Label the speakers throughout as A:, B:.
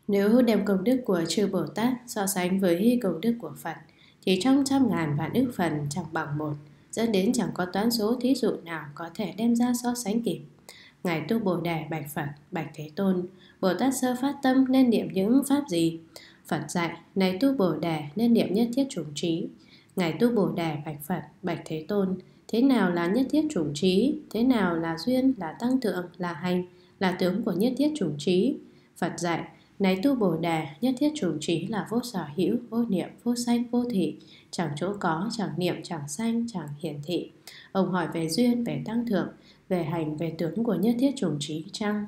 A: Nếu đem công đức của chư Bồ Tát so sánh với công đức của Phật thì trong trăm ngàn vạn ức phần chẳng bằng một, dẫn đến chẳng có toán số thí dụ nào có thể đem ra so sánh kịp. Ngài Tu Bồ Đề bạch Phật: Bạch Thế Tôn, Bồ Tát sơ phát tâm nên niệm những pháp gì? Phật dạy: Này Tu Bồ Đề, nên niệm nhất thiết chủng trí. Ngài Tu Bồ Đề bạch Phật: Bạch Thế Tôn, thế nào là nhất thiết chủng trí? Thế nào là duyên, là tăng thượng, là hành, là tướng của nhất thiết chủng trí? Phật dạy: Này Tu Bồ Đề, nhất thiết chủng trí là vô sở hữu, vô niệm, vô sanh, vô thị, chẳng chỗ có, chẳng niệm, chẳng sanh, chẳng hiển thị. Ông hỏi về duyên, về tăng thượng, về hành, về tướng của nhất thiết chủng trí chăng?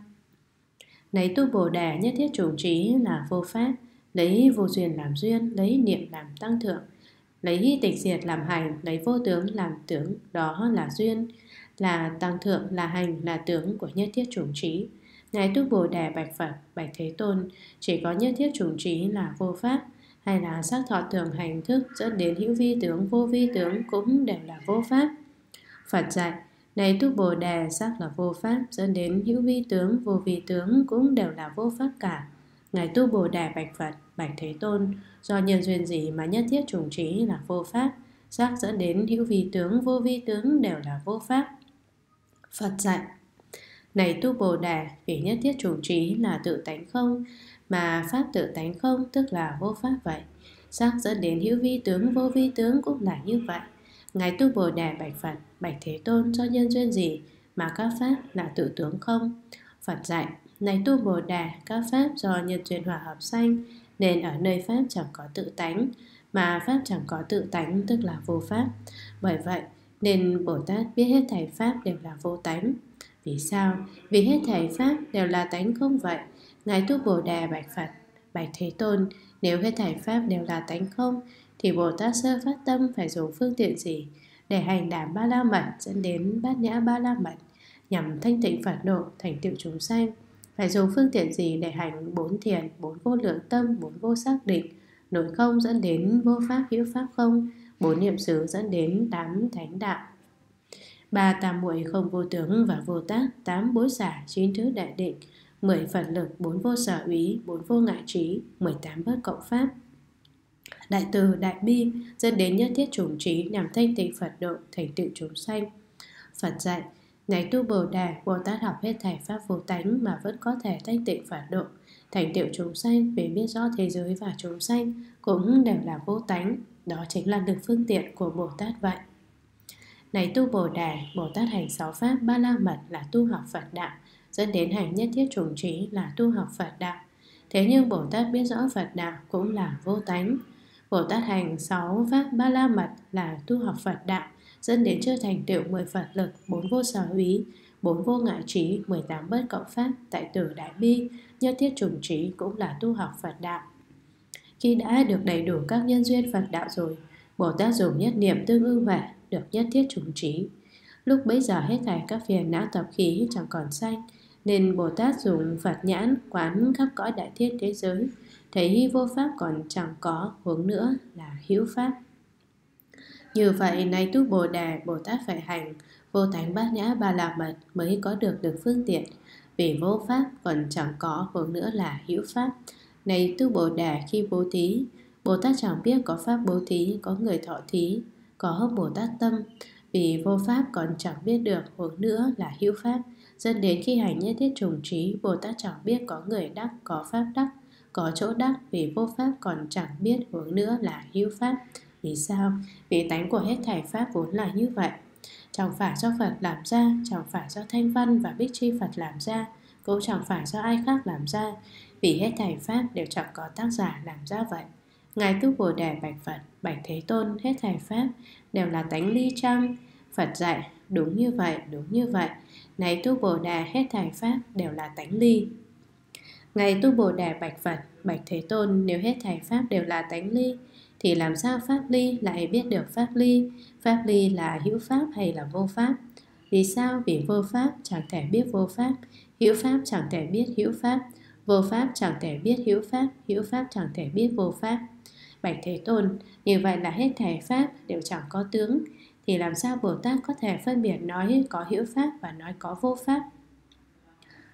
A: Này Tu Bồ Đề, nhất thiết chủng trí là vô pháp, lấy vô duyên làm duyên, lấy niệm làm tăng thượng, lấy tịch diệt làm hành, lấy vô tướng làm tướng, đó là duyên, là tăng thượng, là hành, là tướng của nhất thiết chủng trí. Ngài Tu Bồ Đề bạch Phật: Bạch Thế Tôn, chỉ có nhất thiết chủng trí là vô pháp, hay là sắc thọ tưởng hành thức dẫn đến hữu vi tướng, vô vi tướng cũng đều là vô pháp? Phật dạy: Này Tu Bồ Đề, sắc là vô pháp, dẫn đến hữu vi tướng, vô vi tướng cũng đều là vô pháp cả. Ngài Tu Bồ Đề bạch Phật: Bạch Thế Tôn, do nhân duyên gì mà nhất thiết chủng trí là vô pháp? Sắc dẫn đến hữu vi tướng, vô vi tướng đều là vô pháp. Phật dạy: Này Tu Bồ Đề, vì nhất thiết chủng trí là tự tánh không, mà pháp tự tánh không tức là vô pháp vậy. Sắc dẫn đến hữu vi tướng, vô vi tướng cũng là như vậy. Ngài Tu Bồ Đề bạch Phật: Bạch Thế Tôn, do nhân duyên gì mà các pháp là tự tướng không? Phật dạy: Này Tu Bồ Đề, các pháp do nhân duyên hòa hợp sanh, nên ở nơi pháp chẳng có tự tánh, mà pháp chẳng có tự tánh tức là vô pháp. Bởi vậy nên Bồ Tát biết hết thảy pháp đều là vô tánh. Vì sao? Vì hết thảy pháp đều là tánh không vậy. Ngài Tu Bồ Đề bạch Phật: Bạch Thế Tôn, nếu hết thảy pháp đều là tánh không thì Bồ Tát sơ phát tâm phải dùng phương tiện gì để hành đảm ba la mật, dẫn đến bát nhã ba la mật, nhằm thanh tịnh Phật độ, thành tựu chúng sanh? Phải dùng phương tiện gì để hành bốn thiền, bốn vô lượng tâm, bốn vô xác định, nội không dẫn đến vô pháp hữu pháp không, bốn niệm xứ dẫn đến tám thánh đạo, ba tam muội không vô tướng và vô tác, tám bối xả, chín thứ đại định, 10 Phật lực, bốn vô sở úy, bốn vô ngại trí, 18 bất cộng pháp, đại từ đại bi, dẫn đến nhất thiết chủng trí, nhằm thanh tịnh Phật độ, thành tựu chúng sanh. Phật dạy: Này Tu Bồ Đề, Bồ Tát học hết thảy pháp vô tánh mà vẫn có thể thanh tịnh Phật độ, thành tựu chúng sanh, vì biết rõ thế giới và chúng sanh cũng đều là vô tánh, đó chính là lực phương tiện của Bồ Tát vậy. Này Tu Bồ Đề, Bồ Tát hành 6 pháp ba la mật là tu học Phật đạo, dẫn đến hành nhất thiết chủng trí là tu học Phật đạo. Thế nhưng Bồ Tát biết rõ Phật đạo cũng là vô tánh. Bồ Tát hành 6 pháp ba la mật là tu học Phật đạo, dẫn đến chưa thành tựu 10 Phật lực, 4 vô sở úy, 4 vô ngại trí, 18 bất cộng pháp, tại tử đại bi, nhất thiết chủng trí cũng là tu học Phật đạo. Khi đã được đầy đủ các nhân duyên Phật đạo rồi, Bồ Tát dùng nhất niệm tương ưng huệ, được nhất thiết chủng trí. Lúc bấy giờ hết thảy các phiền não tập khí chẳng còn sanh, nên Bồ Tát dùng Phật nhãn quán khắp cõi đại thiên thế giới, thấy vô pháp còn chẳng có, huống nữa là hữu pháp. Như vậy, này Tu Bồ Đề, Bồ Tát phải hành vô tánh bát nhã ba la mật mới có được phương tiện, vì vô pháp còn chẳng có, huống nữa là hữu pháp. Này Tu Bồ Đề, khi bố thí, Bồ Tát chẳng biết có pháp bố thí, có người thọ thí, có Bồ Tát tâm, vì vô pháp còn chẳng biết được, huống nữa là hữu pháp. Dẫn đến khi hành nhất thiết chủng trí, Bồ Tát chẳng biết có người đắc, có pháp đắc, có chỗ đắc, vì vô pháp còn chẳng biết, huống nữa là hữu pháp. Vì sao? Vì tánh của hết thảy pháp vốn là như vậy, chẳng phải do Phật làm ra, chẳng phải do Thanh Văn và Bích Chi Phật làm ra, cũng chẳng phải do ai khác làm ra, vì hết thảy pháp đều chẳng có tác giả làm ra vậy. Ngài Tu Bồ Đề bạch Phật: Bạch Thế Tôn, hết thảy pháp đều là tánh ly chăng? Phật dạy: Đúng như vậy, đúng như vậy. Này Tu Bồ Đề, hết thảy pháp đều là tánh ly. Ngài Tu Bồ Đề bạch Phật: Bạch Thế Tôn, nếu hết thảy pháp đều là tánh ly, thì làm sao pháp ly lại biết được pháp ly? Pháp ly là hữu pháp hay là vô pháp? Vì sao? Vì vô pháp chẳng thể biết vô pháp, hữu pháp chẳng thể biết hữu pháp, vô pháp chẳng thể biết hữu pháp chẳng thể biết vô pháp. Bạch Thế Tôn, như vậy là hết thảy pháp đều chẳng có tướng, thì làm sao Bồ Tát có thể phân biệt nói có hữu pháp và nói có vô pháp?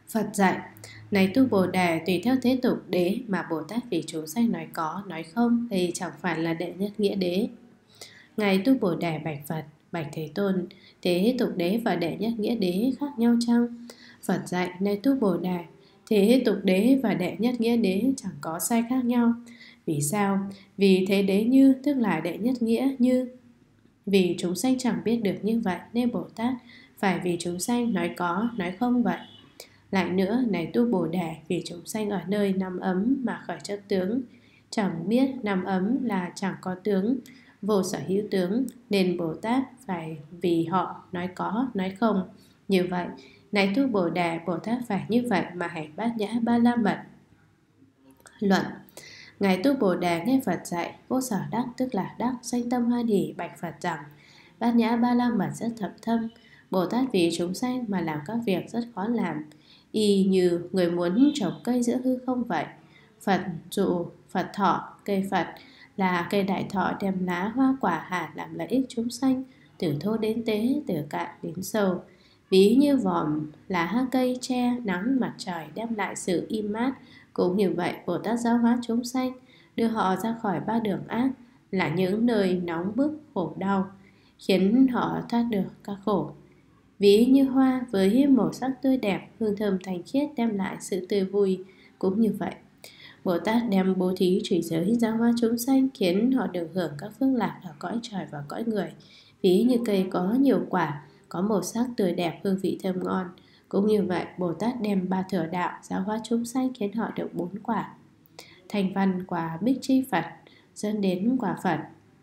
A: Phật dạy: này tu Bồ Đề, tùy theo thế tục đế mà Bồ Tát vì chúng sanh nói có, nói không thì chẳng phải là đệ nhất nghĩa đế. Ngài tu Bồ Đề bạch Phật: bạch Thế Tôn, thế tục đế và đệ nhất nghĩa đế khác nhau chăng? Phật dạy: này tu Bồ Đề, thế tục đế và đệ nhất nghĩa đế chẳng có sai khác nhau. Vì sao? Vì thế đế như tức là đệ nhất nghĩa như. Vì chúng sanh chẳng biết được như vậy nên Bồ Tát phải vì chúng sanh nói có, nói không vậy. Lại nữa, này tu Bồ Đề, vì chúng sanh ở nơi nằm ấm mà khởi chấp tướng, chẳng biết nằm ấm là chẳng có tướng, vô sở hữu tướng, nên Bồ Tát phải vì họ nói có, nói không. Như vậy, này tu Bồ Đề, Bồ Tát phải như vậy mà hành Bát Nhã Ba La Mật. Luận: ngài tu Bồ Đề nghe Phật dạy, vô sở đắc tức là đắc, sanh tâm hoan hỷ, bạch Phật rằng: Bát Nhã Ba La Mật rất thâm thâm. Bồ Tát vì chúng sanh mà làm các việc rất khó làm, y như người muốn trồng cây giữa hư không vậy. Phật dụ Phật thọ, cây Phật là cây đại thọ đem lá hoa quả hạt làm lợi ích chúng sanh, từ thô đến tế, từ cạn đến sâu. Ví như vòm lá cây che nắng mặt trời đem lại sự im mát. Cũng như vậy, Bồ Tát giáo hóa chúng sanh, đưa họ ra khỏi ba đường ác, là những nơi nóng bức khổ đau, khiến họ thoát được các khổ. Ví như hoa với màu sắc tươi đẹp, hương thơm thanh khiết đem lại sự tươi vui. Cũng như vậy, Bồ Tát đem bố thí trì giới giáo hóa chúng sanh, khiến họ được hưởng các phước lạc ở cõi trời và cõi người. Ví như cây có nhiều quả, có màu sắc tươi đẹp, hương vị thơm ngon. Cũng như vậy, Bồ Tát đem ba thừa đạo giáo hóa chúng sanh, khiến họ được 4 quả: thành văn quả Bích Chi Phật, dẫn đến quả Phật.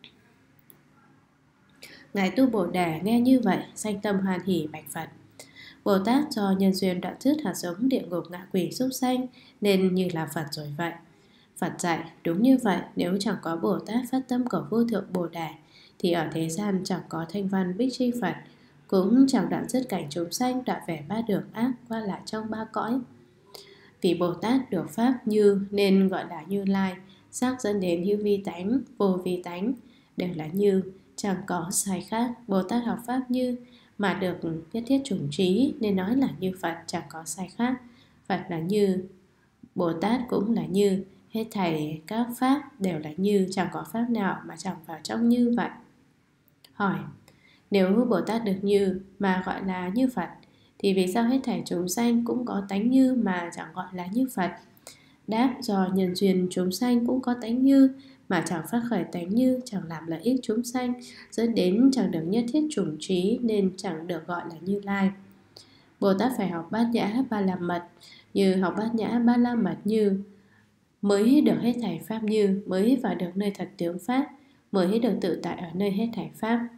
A: Ngài tu Bồ Đề nghe như vậy, sanh tâm hoan hỷ bạch Phật: Bồ Tát do nhân duyên đoạn dứt hạt giống địa ngục ngạ quỷ súc sanh, nên như là Phật rồi vậy. Phật dạy: đúng như vậy, nếu chẳng có Bồ Tát phát tâm cầu vô thượng Bồ Đề, thì ở thế gian chẳng có thanh văn Bích Chi Phật, cũng chẳng đoạn dứt cảnh chúng sanh đoạn về ba đường ác, qua lại trong ba cõi. Vì Bồ Tát được pháp như nên gọi là Như Lai, sắc dẫn đến hữu vi tánh, vô vi tánh, đều là như, chẳng có sai khác. Bồ Tát học pháp như mà được nhất thiết chủng trí, nên nói là như Phật, chẳng có sai khác. Phật là như, Bồ Tát cũng là như, hết thảy các pháp đều là như, chẳng có pháp nào mà chẳng vào trong như vậy. Hỏi: nếu Bồ Tát được như mà gọi là như Phật, thì vì sao hết thảy chúng sanh cũng có tánh như mà chẳng gọi là như Phật? Đáp: do nhân duyên chúng sanh cũng có tánh như mà chẳng phát khởi tánh như, chẳng làm lợi ích chúng sanh, dẫn đến chẳng được nhất thiết chủng trí, nên chẳng được gọi là Như Lai. Bồ Tát phải học Bát Nhã Ba La Mật, như học Bát Nhã Ba La Mật như, mới được hết thảy pháp như, mới vào được nơi thật tướng pháp, mới được tự tại ở nơi hết thảy pháp.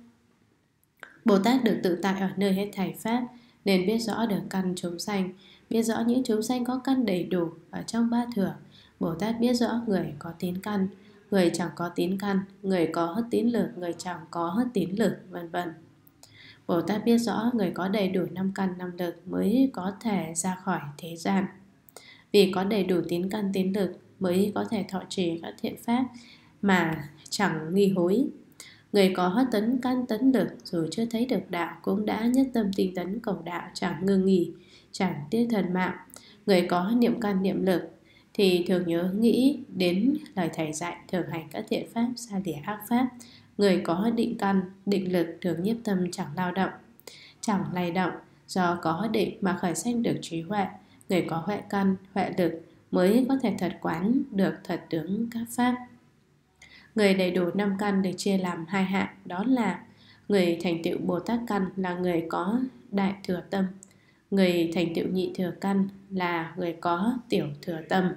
A: Bồ Tát được tự tại ở nơi hết thảy pháp, nên biết rõ được căn chúng sanh, biết rõ những chúng sanh có căn đầy đủ ở trong ba thừa. Bồ Tát biết rõ người có tín căn, người chẳng có tín căn, người có tín lực, người chẳng có tín lực, vân vân. Bồ Tát biết rõ người có đầy đủ 5 căn 5 lực mới có thể ra khỏi thế gian. Vì có đầy đủ tín căn tín lực mới có thể thọ trì các thiện pháp mà chẳng nghi hối. Người có tấn căn tấn lực dù chưa thấy được đạo cũng đã nhất tâm tinh tấn cầu đạo, chẳng ngưng nghỉ, chẳng tiếc thần mạng. Người có niệm căn niệm lực thì thường nhớ nghĩ đến lời thầy dạy, thường hành các thiện pháp, xa lìa ác pháp. Người có định căn định lực thường nhiếp tâm chẳng lao động, chẳng lay động, do có định mà khởi sanh được trí huệ. Người có huệ căn huệ lực mới có thể thật quán được thật tướng các pháp. Người đầy đủ 5 căn được chia làm 2 hạng, đó là người thành tựu Bồ Tát căn là người có đại thừa tâm, người thành tựu nhị thừa căn là người có tiểu thừa tâm.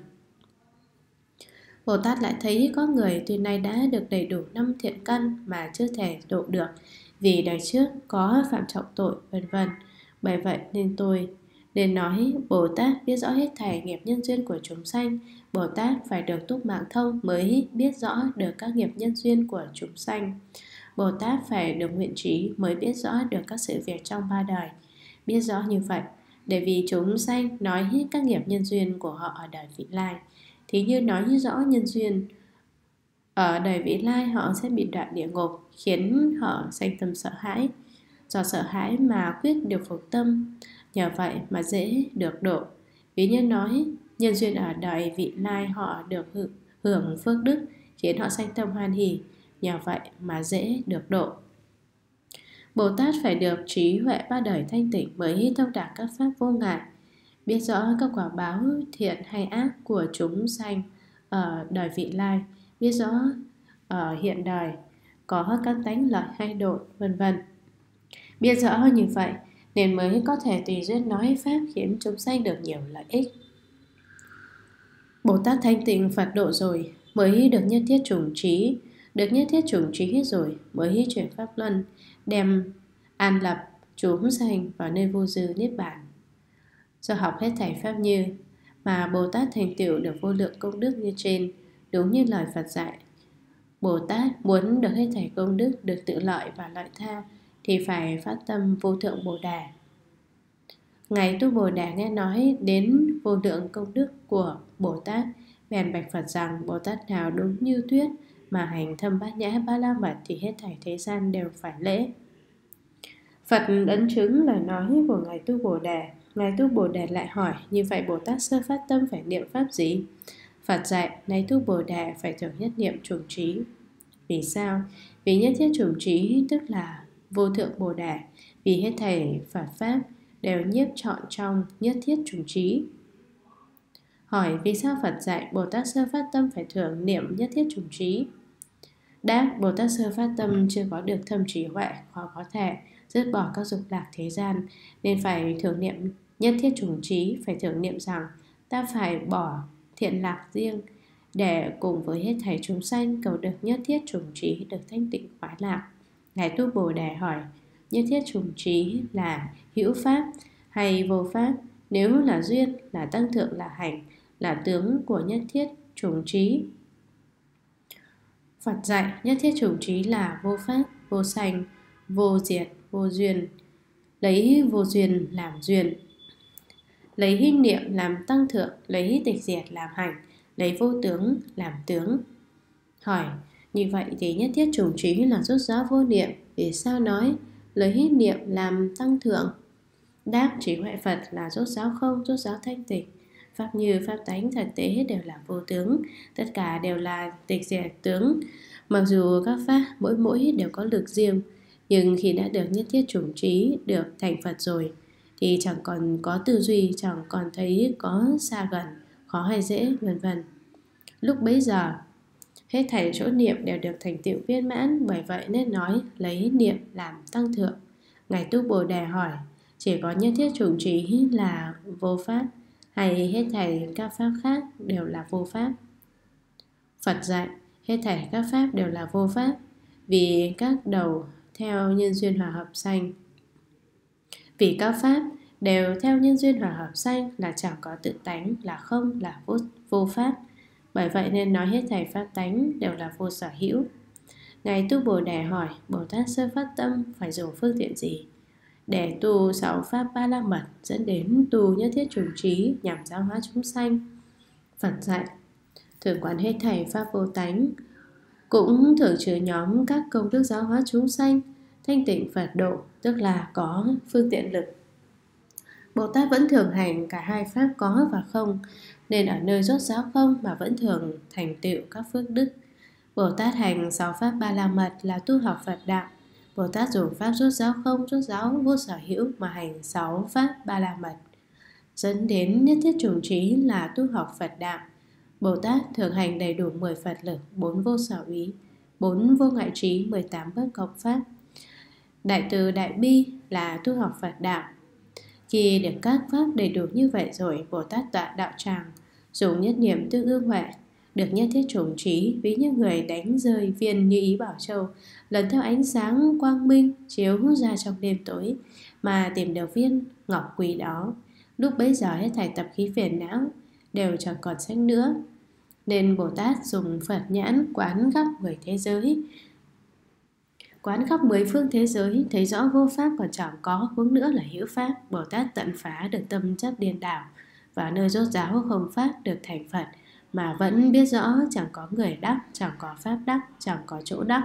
A: Bồ Tát lại thấy có người tuy nay đã được đầy đủ 5 thiện căn mà chưa thể độ được, vì đời trước có phạm trọng tội, vân vân. Bởi vậy nên nói Bồ Tát biết rõ hết thảy nghiệp nhân duyên của chúng sanh. Bồ Tát phải được túc mạng thông mới biết rõ được các nghiệp nhân duyên của chúng sanh. Bồ Tát phải được nguyện trí mới biết rõ được các sự việc trong ba đời. Biết rõ như vậy, để vì chúng sanh nói hết các nghiệp nhân duyên của họ ở đời vị lai, thì như nói rõ nhân duyên ở đời vị lai họ sẽ bị đoạn địa ngục, khiến họ sanh tâm sợ hãi. Do sợ hãi mà quyết được phục tâm, nhờ vậy mà dễ được độ. Ví như nói, nhân duyên ở đời vị lai họ được hưởng phước đức, khiến họ sanh tâm hoan hỷ, nhờ vậy mà dễ được độ. Bồ Tát phải được trí huệ ba đời thanh tịnh mới thông đạt các pháp vô ngại, biết rõ các quả báo thiện hay ác của chúng sanh ở đời vị lai, biết rõ ở hiện đời có căn tánh lợi hay độ, vân vân. Biết rõ như vậy nên mới có thể tùy duyên nói pháp khiến chúng sanh được nhiều lợi ích. Bồ Tát thanh tịnh Phật độ rồi mới được nhất thiết chủng trí, được nhất thiết chủng trí hết rồi mới chuyển pháp luân, đem an lập chúng sanh vào nơi vô dư niết bàn. Do học hết thảy pháp như mà Bồ Tát thành tựu được vô lượng công đức như trên, đúng như lời Phật dạy. Bồ Tát muốn được hết thảy công đức, được tự lợi và lợi tha thì phải phát tâm vô thượng Bồ Đề. Ngài Tu Bồ Đề nghe nói đến vô lượng công đức của Bồ Tát, bèn bạch Phật rằng Bồ Tát nào đúng như thuyết mà hành thâm bát nhã ba la mật thì hết thảy thế gian đều phải lễ. Phật ấn chứng lời nói của Ngài Tu Bồ Đề. Ngài Tu Bồ Đề lại hỏi, như vậy Bồ Tát sơ phát tâm phải niệm pháp gì? Phật dạy, này Tu Bồ Đề phải thường nhất niệm chủng trí. Vì sao? Vì nhất thiết chủng trí tức là vô thượng Bồ Đề. Vì hết thảy Phật pháp đều nhiếp trọn trong nhất thiết chủng trí. Hỏi, vì sao Phật dạy Bồ Tát sơ phát tâm phải thường niệm nhất thiết chủng trí? Đáp, Bồ Tát sơ phát tâm chưa có được thâm trí huệ, khó có thể dứt bỏ các dục lạc thế gian, nên phải thường niệm nhất thiết chủng trí, phải thường niệm rằng ta phải bỏ thiện lạc riêng để cùng với hết thảy chúng sanh cầu được nhất thiết chủng trí, được thanh tịnh khoái lạc. Ngài Tu Bồ Đề hỏi, nhất thiết chủng trí là hữu pháp hay vô pháp? Nếu là duyên, là tăng thượng, là hành, là tướng của nhất thiết chủng trí. Phật dạy nhất thiết chủng trí là vô pháp, vô sanh, vô diệt, vô duyên. Lấy vô duyên làm duyên, lấy hinh niệm làm tăng thượng, lấy tịch diệt làm hành, lấy vô tướng làm tướng. Hỏi, như vậy thì nhất thiết chủng trí là rốt ráo vô niệm, vì sao nói lấy hinh niệm làm tăng thượng? Đáp, trí huệ Phật là rốt ráo không, rốt ráo thanh tịnh. Pháp như pháp tánh thật tế đều là vô tướng, tất cả đều là tịch diệt tướng. Mặc dù các pháp mỗi đều có lực riêng, nhưng khi đã được nhất thiết chủng trí, được thành Phật rồi thì chẳng còn có tư duy, chẳng còn thấy có xa gần, khó hay dễ, vân vân. Lúc bấy giờ hết thảy chỗ niệm đều được thành tựu viên mãn, bởi vậy nên nói lấy niệm làm tăng thượng. Ngài Tu Bồ Đề hỏi, chỉ có nhất thiết chủng trí là vô pháp hay hết thảy các pháp khác đều là vô pháp? Phật dạy, hết thảy các pháp đều là vô pháp, vì các đầu theo nhân duyên hòa hợp sanh. Vì các pháp đều theo nhân duyên hòa hợp sanh là chẳng có tự tánh, là không, là vô pháp. Bởi vậy nên nói hết thảy pháp tánh đều là vô sở hữu. Ngài Tu Bồ Đề hỏi, Bồ Tát sơ phát tâm phải dùng phương tiện gì để tu 6 pháp ba la mật, dẫn đến tu nhất thiết chủng trí nhằm giáo hóa chúng sanh? Phật dạy, thường quán hết thảy pháp vô tánh, cũng thường chứa nhóm các công đức giáo hóa chúng sanh, thanh tịnh Phật độ, tức là có phương tiện lực. Bồ Tát vẫn thường hành cả hai pháp có và không, nên ở nơi rốt ráo không mà vẫn thường thành tựu các phước đức. Bồ Tát hành 6 pháp ba la mật là tu học Phật đạo. Bồ Tát dùng pháp rốt ráo không, rốt ráo vô sở hữu mà hành 6 pháp ba la mật, dẫn đến nhất thiết chủng trí là tu học Phật đạo. Bồ Tát thường hành đầy đủ 10 Phật lực, 4 vô sở úy, 4 vô ngại trí, 18 bất cộng pháp. Đại từ đại bi là tu học Phật đạo. Khi được các pháp đầy đủ như vậy rồi, Bồ Tát tọa đạo tràng, dùng nhất niệm tương ương huệ, được nhất thiết chủng trí, ví như người đánh rơi viên như ý bảo châu, lần theo ánh sáng quang minh chiếu ra trong đêm tối mà tìm được viên ngọc quý đó. Lúc bấy giờ hết thảy tập khí phiền não đều chẳng còn sanh nữa. Nên Bồ Tát dùng Phật nhãn quán khắp 10 thế giới, quán khắp 10 phương thế giới, thấy rõ vô pháp còn chẳng có, huống nữa là hữu pháp. Bồ Tát tận phá được tâm chấp điên đảo, và nơi rốt ráo không pháp được thành Phật, mà vẫn biết rõ chẳng có người đắc, chẳng có pháp đắc, chẳng có chỗ đắc.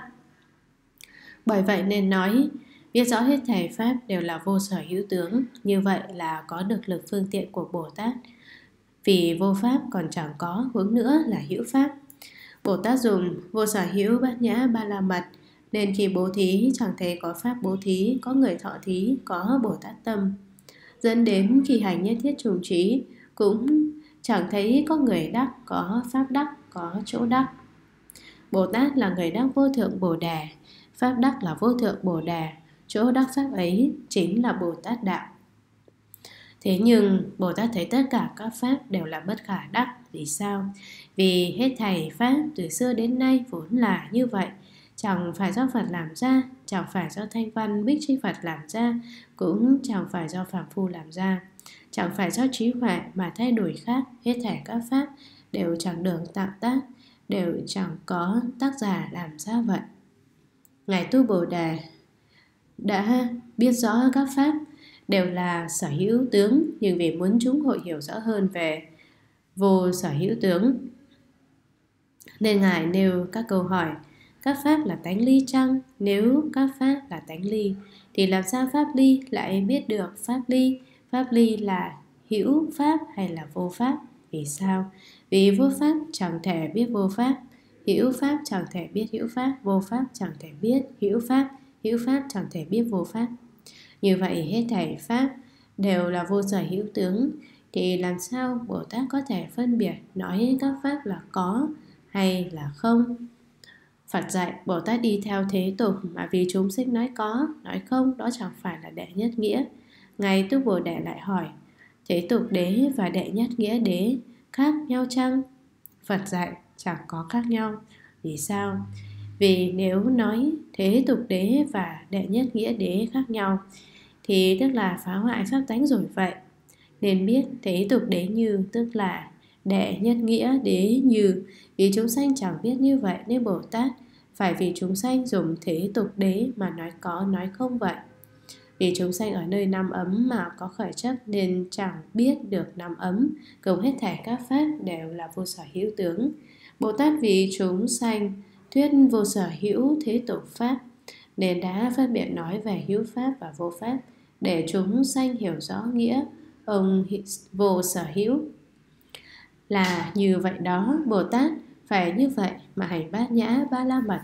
A: Bởi vậy nên nói biết rõ hết thảy pháp đều là vô sở hữu tướng. Như vậy là có được lực phương tiện của Bồ Tát. Vì vô pháp còn chẳng có, huống nữa là hữu pháp. Bồ Tát dùng vô sở hữu bát nhã ba la mật, nên khi bố thí chẳng thấy có pháp bố thí, có người thọ thí, có Bồ Tát tâm. Dẫn đến khi hành nhất thiết trùng trí, cũng chẳng thấy có người đắc, có pháp đắc, có chỗ đắc. Bồ Tát là người đắc vô thượng Bồ Đề, pháp đắc là vô thượng Bồ Đề, chỗ đắc pháp ấy chính là Bồ Tát đạo. Thế nhưng Bồ Tát thấy tất cả các pháp đều là bất khả đắc. Vì sao? Vì hết thảy pháp từ xưa đến nay vốn là như vậy, chẳng phải do Phật làm ra, chẳng phải do Thanh Văn Bích Chi Phật làm ra, cũng chẳng phải do Phạm Phu làm ra, chẳng phải do trí huệ mà thay đổi khác. Hết thảy các pháp đều chẳng được tạo tác, đều chẳng có tác giả làm ra vậy. Ngài Tu Bồ Đề đã biết rõ các pháp đều là sở hữu tướng, nhưng vì muốn chúng hội hiểu rõ hơn về vô sở hữu tướng, nên Ngài nêu các câu hỏi. Các pháp là tánh ly chăng? Nếu các pháp là tánh ly, thì làm sao pháp ly lại biết được pháp ly? Pháp ly là hữu pháp hay là vô pháp? Vì sao? Vì vô pháp chẳng thể biết vô pháp, hữu pháp chẳng thể biết hữu pháp, vô pháp chẳng thể biết hữu pháp chẳng thể biết vô pháp. Như vậy hết thảy pháp đều là vô sở hữu tướng, thì làm sao Bồ Tát có thể phân biệt nói các pháp là có hay là không? Phật dạy Bồ Tát đi theo thế tục, mà vì chúng sinh nói có, nói không, đó chẳng phải là đệ nhất nghĩa. Ngài Tu Bồ Đề lại hỏi, thế tục đế và đệ nhất nghĩa đế khác nhau chăng? Phật dạy chẳng có khác nhau. Vì sao? Vì nếu nói thế tục đế và đệ nhất nghĩa đế khác nhau, thì tức là phá hoại pháp tánh rồi vậy. Nên biết thế tục đế như tức là đệ nhất nghĩa đế như. Vì chúng sanh chẳng biết như vậy, nên Bồ Tát phải vì chúng sanh dùng thế tục đế mà nói có nói không vậy. Vì chúng sanh ở nơi năm ấm mà có khởi chấp, nên chẳng biết được năm ấm. Cùng hết thảy các pháp đều là vô sở hữu tướng. Bồ Tát vì chúng sanh thuyết vô sở hữu thế tục pháp, nên đã phân biệt nói về hữu pháp và vô pháp, để chúng sanh hiểu rõ nghĩa ông vô sở hữu là như vậy đó. Bồ Tát phải như vậy mà hành bát nhã ba la mật.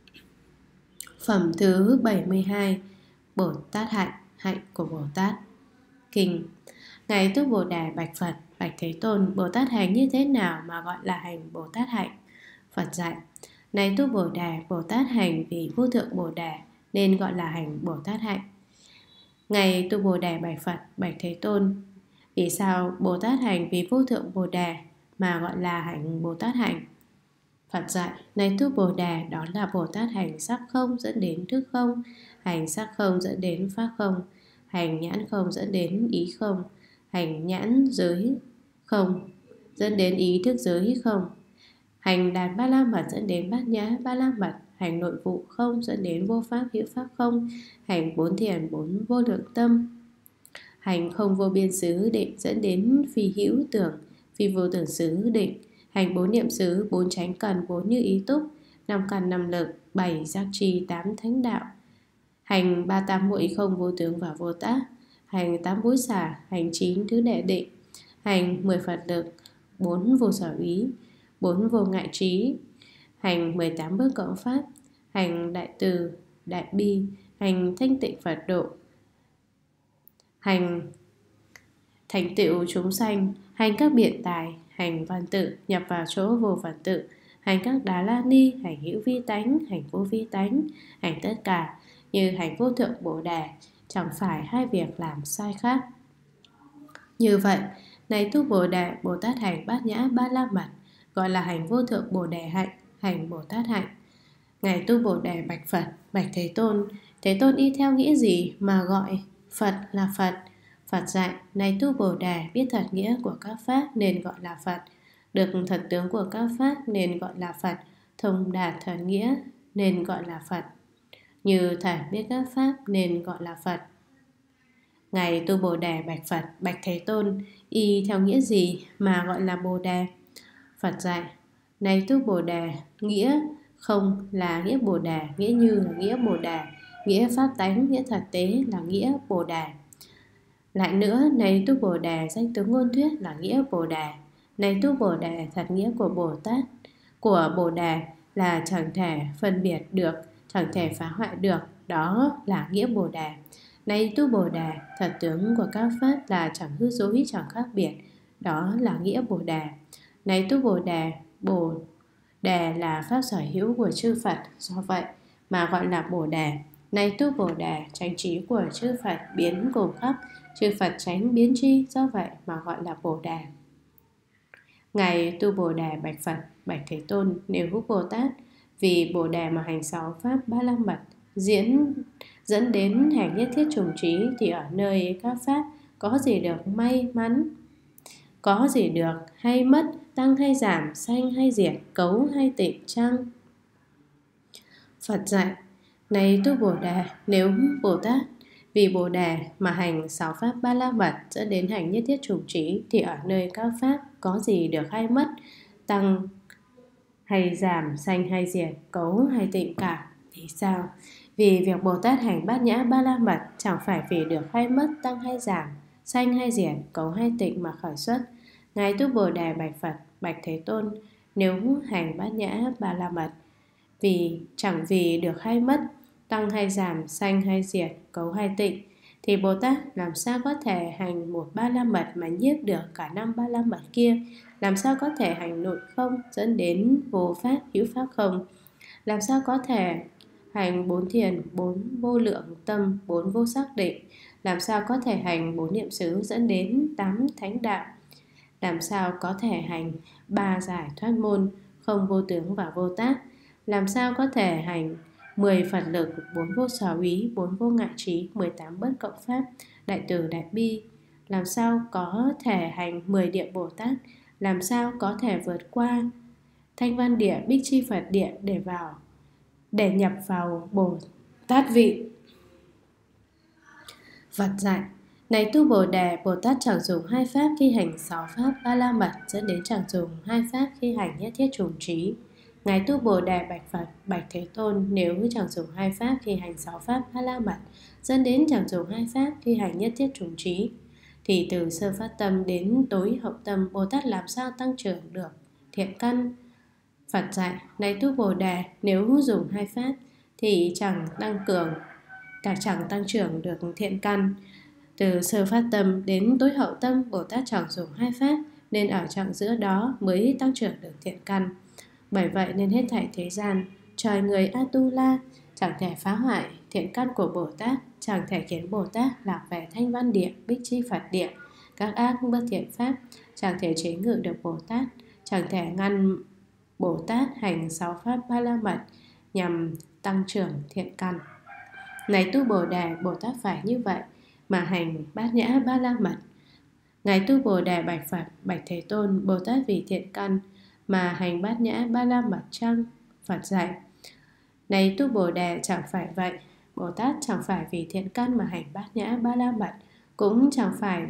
A: Phẩm thứ 72. Bồ Tát hạnh, hạnh của Bồ Tát. Kinh. Ngài Tu Bồ Đề bạch Phật, bạch Thế Tôn, Bồ Tát hành như thế nào mà gọi là hành Bồ Tát hạnh? Phật dạy, này Tu Bồ Đề, Bồ Tát hành vì vô thượng Bồ Đề, nên gọi là hành Bồ Tát hạnh. Ngài Tu Bồ Đề bạch Phật, bạch Thế Tôn, vì sao Bồ Tát hành vì vô thượng Bồ Đề mà gọi là hành Bồ Tát hạnh? Phật dạy, này Tu Bồ Đề, đó là Bồ Tát hành sắc không dẫn đến thức không, hành sắc không dẫn đến pháp không, hành nhãn không dẫn đến ý không, hành nhãn giới không dẫn đến ý thức giới không, hành đạt ba la mật dẫn đến bát nhã ba la mật, hành nội vụ không dẫn đến vô pháp hữu pháp không, hành bốn thiền bốn vô lượng tâm, hành không vô biên xứ định dẫn đến phi hữu tưởng, phi vô tưởng xứ định, hành bốn niệm xứ, bốn chánh cần, bốn như ý túc, năm căn năm lực, bảy giác tri, tám thánh đạo, hành ba tam muội không vô tướng và vô tác, hành tám bối xả, hành chín thứ đệ định, hành 10 Phật lực, 4 vô sở ý, 4 vô ngại trí, hành 18 bước cộng pháp, hành đại từ, đại bi, hành thanh tịnh Phật độ, hành thành tựu chúng sanh, hành các biện tài, hành văn tự, nhập vào chỗ vô văn tự, hành các đà la ni, hành hữu vi tánh, hành vô vi tánh, hành tất cả như hành vô thượng Bồ Đề, chẳng phải hai việc làm sai khác. Như vậy, này Tu Bồ Đề, Bồ Tát hành bát nhã ba la mật, gọi là hành vô thượng Bồ Đề hạnh, hành Bồ Tát hạnh. Ngài Tu Bồ Đề bạch Phật, bạch Thế Tôn, Thế Tôn y theo nghĩa gì mà gọi Phật là Phật? Phật dạy, này Tu Bồ Đề, biết thật nghĩa của các pháp nên gọi là Phật, được thật tướng của các pháp nên gọi là Phật, thông đạt thật nghĩa nên gọi là Phật, như thật biết các pháp nên gọi là Phật. Ngài Tu Bồ Đề bạch Phật, bạch Thế Tôn, y theo nghĩa gì mà gọi là Bồ Đề? Phật dạy, này Tu Bồ Đề, nghĩa không là nghĩa Bồ Đề, nghĩa như là nghĩa Bồ Đề, nghĩa pháp tánh, nghĩa thật tế là nghĩa Bồ Đề. Lại nữa, này Tu Bồ Đề, danh tướng ngôn thuyết là nghĩa Bồ Đề. Này tu Bồ Đề, thật nghĩa của Bồ Đề là chẳng thể phân biệt được, chẳng thể phá hoại được, đó là nghĩa Bồ Đề. Này tu Bồ Đề, thật tướng của các pháp là chẳng hư dối, chẳng khác biệt, đó là nghĩa Bồ Đề. Này tu Bồ Đề là pháp sở hữu của chư Phật, do vậy mà gọi là Bồ Đề. Này tu Bồ Đề, chánh trí của chư Phật biến cùng khắp, chư Phật tránh biến tri, do vậy mà gọi là Bồ Đề. Ngài tu Bồ Đề bạch Phật: Bạch Thế Tôn, nếu hữu Bồ Tát vì Bồ Đề mà hành 6 pháp ba la mật dẫn đến hành nhất thiết chủng trí, thì ở nơi các pháp có gì được may mắn, có gì được hay mất, tăng hay giảm, sanh hay diệt, cấu hay tịnh chăng? Phật dạy: Này tu Bồ Đề, nếu Bồ Tát vì Bồ Đề mà hành 6 pháp ba la mật dẫn đến hành nhất thiết chủng trí, thì ở nơi các pháp có gì được hay mất, tăng hay giảm, sanh hay diệt, cấu hay tịnh cả? Vì sao? Vì việc Bồ Tát hành bát nhã ba la mật chẳng phải vì được hay mất, tăng hay giảm, sanh hay diệt, cấu hay tịnh mà khởi xuất. Ngài tu Bồ Đề bạch Phật: Bạch Thế Tôn, nếu hành bát nhã ba la mật chẳng vì được hay mất, tăng hay giảm, sanh hay diệt, cấu hay tịnh, thì Bồ Tát làm sao có thể hành một ba la mật mà nhiếp được cả 5 ba la mật kia? Làm sao có thể hành nội không dẫn đến vô pháp hữu pháp không? Làm sao có thể hành 4 thiền, 4 vô lượng tâm, 4 vô sắc định? Làm sao có thể hành 4 niệm xứ dẫn đến 8 thánh đạo? Làm sao có thể hành 3 giải thoát môn, không vô tướng và vô tác? Làm sao có thể hành 10 Phật lực, 4 vô sở úy, 4 vô ngại trí, 18 bất cộng pháp, đại từ đại bi? Làm sao có thể hành 10 địa Bồ Tát? Làm sao có thể vượt qua Thanh Văn Địa, Bích Chi Phật Địa để nhập vào Bồ Tát vị? Phật dạy: Này tu Bồ Đề, Bồ Tát chẳng dùng 2 pháp khi hành 6 pháp ba la mật dẫn đến chẳng dùng 2 pháp khi hành nhất thiết chủng trí. Ngài tu Bồ Đề bạch Phật: Bạch Thế Tôn, nếu chẳng dùng 2 pháp khi hành 6 pháp ba la mật dẫn đến chẳng dùng 2 pháp khi hành nhất thiết chủng trí, thì từ sơ phát tâm đến tối hậu tâm, Bồ Tát làm sao tăng trưởng được thiện căn? Phật dạy: Này tu Bồ Đề, nếu dùng 2 pháp thì chẳng tăng trưởng được thiện căn. Từ sơ phát tâm đến tối hậu tâm, Bồ Tát chẳng dùng 2 pháp, nên ở trạng giữa đó mới tăng trưởng được thiện căn. Bởi vậy nên hết thảy thế gian, trời người Atula chẳng thể phá hoại thiện căn của Bồ Tát, chẳng thể khiến Bồ Tát lạc về Thanh Văn Địa, Bích Chi Phật Địa, các ác bất thiện pháp, chẳng thể chế ngự được Bồ Tát, chẳng thể ngăn Bồ Tát hành 6 pháp ba la mật nhằm tăng trưởng thiện căn. Này tu Bồ Đề, Bồ Tát phải như vậy mà hành bát nhã ba la mật. Ngài tu Bồ Đề bạch Phật: Bạch Thế Tôn, Bồ Tát vì thiện căn mà hành bát nhã ba la mật chăng? Phật dạy: Này tu Bồ Đề, chẳng phải vậy. Bồ Tát chẳng phải vì thiện căn mà hành bát nhã ba la mật, cũng chẳng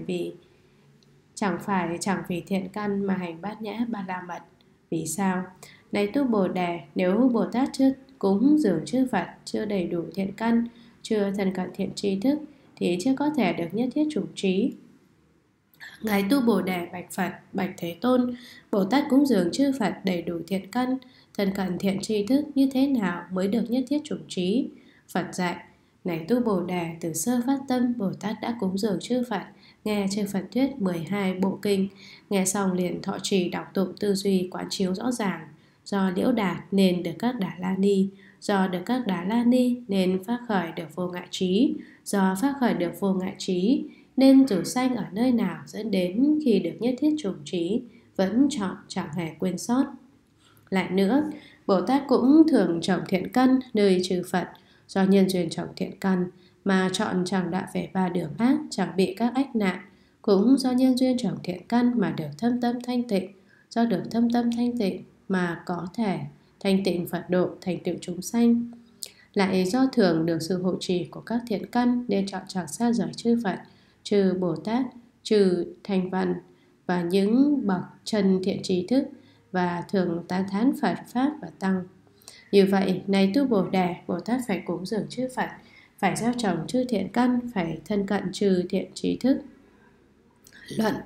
A: vì thiện căn mà hành bát nhã ba la mật. Vì sao? Này tu Bồ Đề, nếu Bồ Tát chưa cúng dường chư Phật, chưa đầy đủ thiện căn, chưa thân cận thiện tri thức, thì chưa có thể được nhất thiết chủng trí. Ngài tu Bồ Đề bạch Phật: Bạch Thế Tôn, Bồ Tát cúng dường chư Phật đầy đủ thiện căn, thân cận thiện tri thức, như thế nào mới được nhất thiết chủng trí? Phật dạy: Này tu Bồ Đề, từ sơ phát tâm, Bồ Tát đã cúng dường chư Phật, nghe chư Phật thuyết 12 bộ kinh, nghe xong liền thọ trì đọc tụng, tư duy quán chiếu rõ ràng. Do liễu đạt nên được các Đà La Ni, do được các Đà La Ni nên phát khởi được vô ngại trí, do phát khởi được vô ngại trí nên dù sanh ở nơi nào dẫn đến khi được nhất thiết chủng trí vẫn chọn chẳng hề quên sót. Lại nữa, Bồ Tát cũng thường trồng thiện căn nơi trừ Phật, do nhân duyên trồng thiện căn mà chọn chẳng đạ về 3 đường ác, chẳng bị các ách nạn. Cũng do nhân duyên trồng thiện căn mà được thâm tâm thanh tịnh, do được thâm tâm thanh tịnh mà có thể thanh tịnh Phật độ, thành tựu chúng sanh. Lại do thường được sự hộ trì của các thiện căn nên chọn chẳng xa rời chư Phật, trừ Bồ Tát, trừ Thanh Văn và những bậc chân thiện trí thức, và thường tán thán Phật Pháp và Tăng. Như vậy, này tu Bồ Đề, Bồ Tát phải cúng dường chư Phật, phải gieo trồng chư thiện căn, phải thân cận trừ thiện trí thức. Luận: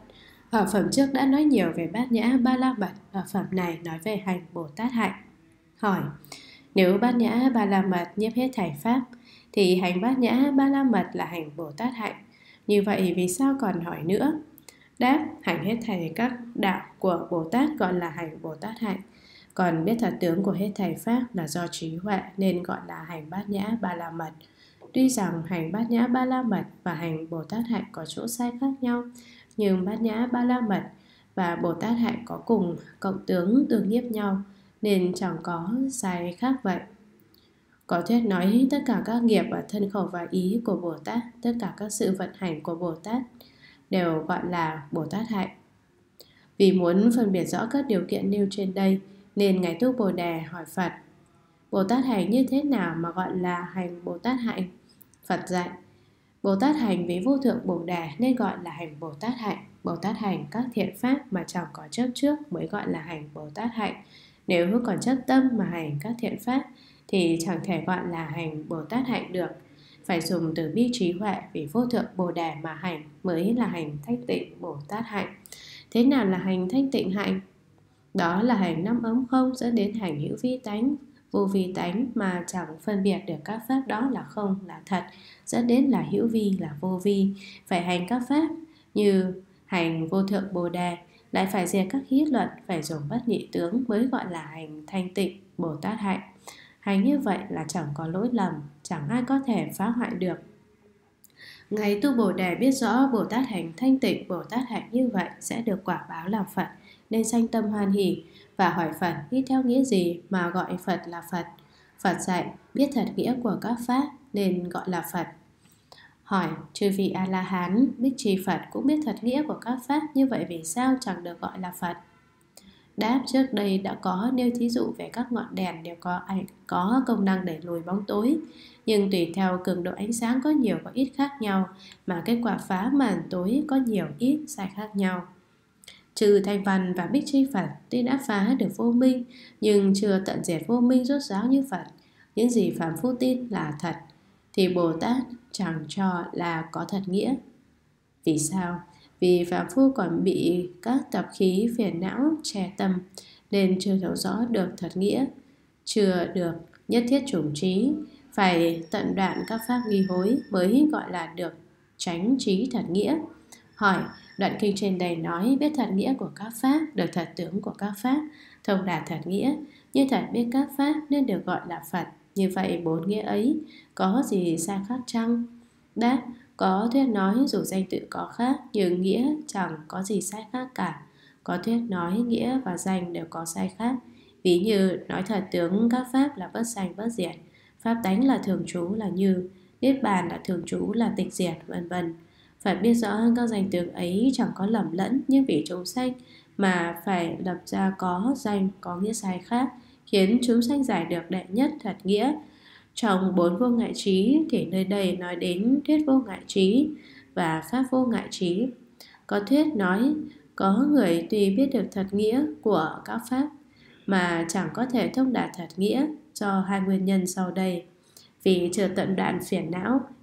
A: Ở phẩm trước đã nói nhiều về Bát Nhã Ba La Mật, ở phẩm này nói về hành Bồ Tát hạnh. Hỏi: nếu Bát Nhã Ba La Mật nhiếp hết thảy pháp, thì hành Bát Nhã Ba La Mật là hành Bồ Tát hạnh. Như vậy vì sao còn hỏi nữa? Đáp: hành hết thảy các đạo của Bồ Tát gọi là hành Bồ Tát hạnh. Còn biết thật tướng của hết thảy pháp là do trí huệ nên gọi là hành Bát Nhã Ba La Mật. Tuy rằng hành Bát Nhã Ba La Mật và hành Bồ Tát hạnh có chỗ sai khác nhau, nhưng Bát Nhã Ba La Mật và Bồ Tát hạnh có cùng cộng tướng tương nhiếp nhau, nên chẳng có sai khác vậy. Có thuyết nói tất cả các nghiệp và thân khẩu và ý của Bồ Tát, tất cả các sự vận hành của Bồ Tát đều gọi là Bồ Tát hạnh. Vì muốn phân biệt rõ các điều kiện nêu trên đây, nên Ngài Tu Bồ Đề hỏi Phật: Bồ Tát hành như thế nào mà gọi là hành Bồ Tát hạnh? Phật dạy: Bồ Tát hành vì vô thượng Bồ Đề nên gọi là hành Bồ Tát hạnh. Bồ Tát hành các thiện pháp mà chẳng có chấp trước mới gọi là hành Bồ Tát hạnh. Nếu còn chấp tâm mà hành các thiện pháp thì chẳng thể gọi là hành Bồ Tát hạnh được. Phải dùng từ bi trí huệ vì vô thượng Bồ Đề mà hành mới là hành thanh tịnh Bồ Tát hạnh. Thế nào là hành thanh tịnh hạnh? Đó là hành năm ấm không dẫn đến hành hữu vi tánh, vô vi tánh mà chẳng phân biệt được các pháp đó là không, là thật, dẫn đến là hữu vi, là vô vi. Phải hành các pháp như hành vô thượng Bồ Đề, lại phải diệt các hí luận, phải dùng bất nhị tướng mới gọi là hành thanh tịnh Bồ Tát hạnh. Hành như vậy là chẳng có lỗi lầm, chẳng ai có thể phá hoại được. Ngài Tu Bồ Đề biết rõ Bồ Tát hành thanh tịnh Bồ Tát hạnh như vậy sẽ được quả báo làm Phật, nên sanh tâm hoan hỷ và hỏi Phật đi theo nghĩa gì mà gọi Phật là Phật. Phật dạy biết thật nghĩa của các pháp nên gọi là Phật. Hỏi: chư vị A-la-hán, Bích Chi Phật cũng biết thật nghĩa của các pháp, như vậy vì sao chẳng được gọi là Phật? Đáp: trước đây đã có nêu thí dụ về các ngọn đèn đều có công năng đẩy lùi bóng tối, nhưng tùy theo cường độ ánh sáng có nhiều có ít khác nhau mà kết quả phá màn tối có nhiều ít sai khác nhau. Trừ Thanh Văn và Bích Chi Phật tuy đã phá được vô minh, nhưng chưa tận diệt vô minh rốt ráo như Phật. Những gì phàm phu tin là thật thì Bồ Tát chẳng cho là có thật nghĩa. Vì sao? Vì phàm phu còn bị các tập khí phiền não che tâm, nên chưa hiểu rõ được thật nghĩa, chưa được nhất thiết chủng trí, phải tận đoạn các pháp nghi hối mới gọi là được chánh trí thật nghĩa. Hỏi: đoạn kinh trên đây nói biết thật nghĩa của các pháp, được thật tướng của các pháp, thông đạt thật nghĩa, như thật biết các pháp nên được gọi là Phật. Như vậy bốn nghĩa ấy có gì sai khác chăng? Đáp: có thuyết nói dù danh tự có khác, nhưng nghĩa chẳng có gì sai khác cả. Có thuyết nói nghĩa và danh đều có sai khác. Ví như nói thật tướng các pháp là bất sanh bất diệt, pháp tánh là thường trú là như, niết bàn là thường trú là tịch diệt, vân vân. Phật biết rõ các danh tướng ấy chẳng có lầm lẫn, nhưng vì chúng sanh mà phải lập ra có danh có nghĩa sai khác, khiến chúng sanh giải được đệ nhất thật nghĩa. Trong bốn vô ngại trí thì nơi đây nói đến thuyết vô ngại trí và pháp vô ngại trí. Có thuyết nói có người tuy biết được thật nghĩa của các pháp mà chẳng có thể thông đạt thật nghĩa, do hai nguyên nhân sau đây. Vì chưa tận đoạn phiền não